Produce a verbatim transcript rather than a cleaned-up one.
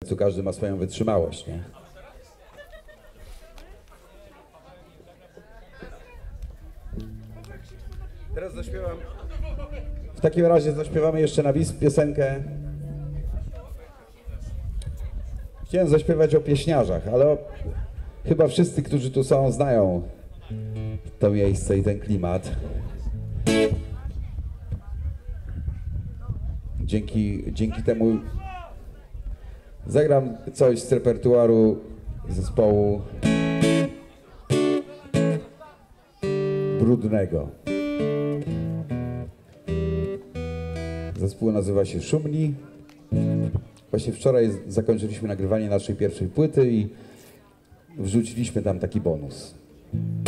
Co każdy ma swoją wytrzymałość, nie? Teraz zaśpiewam. W takim razie zaśpiewamy jeszcze na bis piosenkę. Chciałem zaśpiewać o pieśniarzach, ale o... chyba wszyscy, którzy tu są, znają to miejsce i ten klimat. Dzięki, dzięki temu zagram coś z repertuaru zespołu Brudnego. Zespół nazywa się Szumni. Właśnie wczoraj zakończyliśmy nagrywanie naszej pierwszej płyty i wrzuciliśmy tam taki bonus.